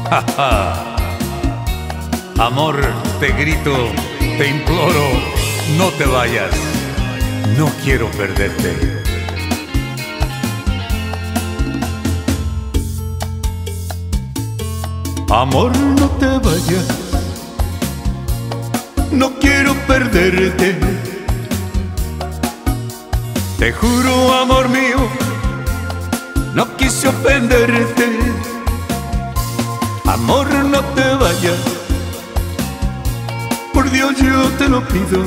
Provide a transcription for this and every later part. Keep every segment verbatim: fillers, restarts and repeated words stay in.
Amor, te grito, te imploro, no te vayas, no quiero perderte. Amor, no te vayas, no quiero perderte. Te juro, amor mío, no quise ofenderte. Amor, no te vayas, por Dios yo te lo pido.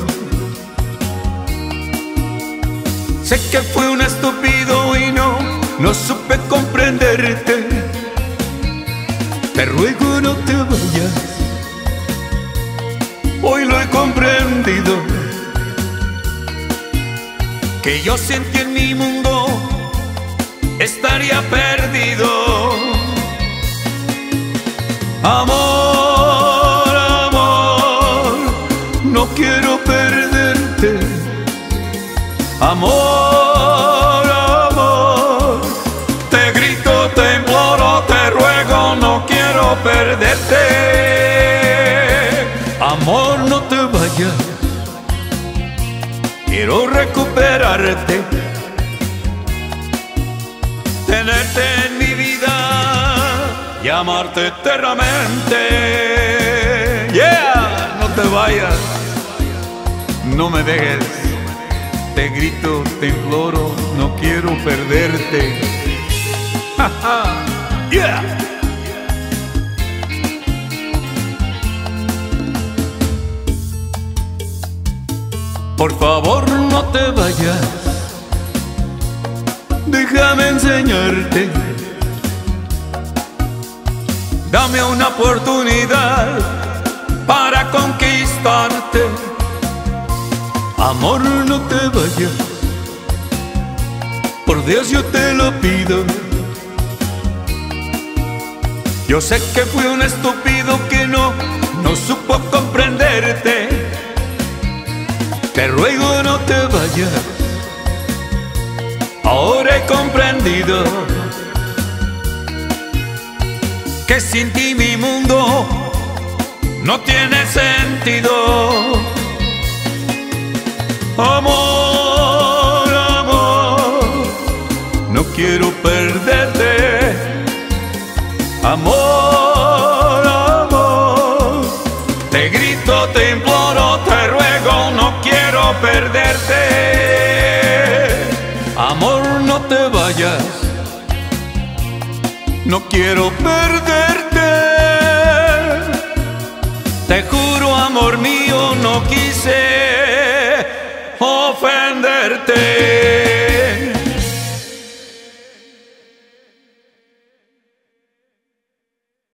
Sé que fui un estúpido y no, no supe comprenderte. Te ruego no te vayas, hoy lo he comprendido, que yo sentí en mi mundo estaría perdido. Amor, amor, no quiero perderte. Amor, amor, te grito, te imploro, te ruego, no quiero perderte. Amor, no te vayas, quiero recuperarte, tenerte en mi vida y amarte eternamente. Yeah, no te vayas, no me dejes, te grito, te imploro, no quiero perderte. Yeah. Por favor no te vayas, déjame enseñarte, dame una oportunidad para conquistarte. Amor, no te vayas, por Dios yo te lo pido. Yo sé que fui un estúpido que no, no supo comprenderte. Te ruego no te vayas, ahora he comprendido que sin ti mi mundo no tiene sentido. Amor, amor, no quiero perderte. Amor, amor, te grito, te imploro, te ruego, no quiero perderte. Amor, no te vayas, no quiero perderte. Te juro, amor mío, no quise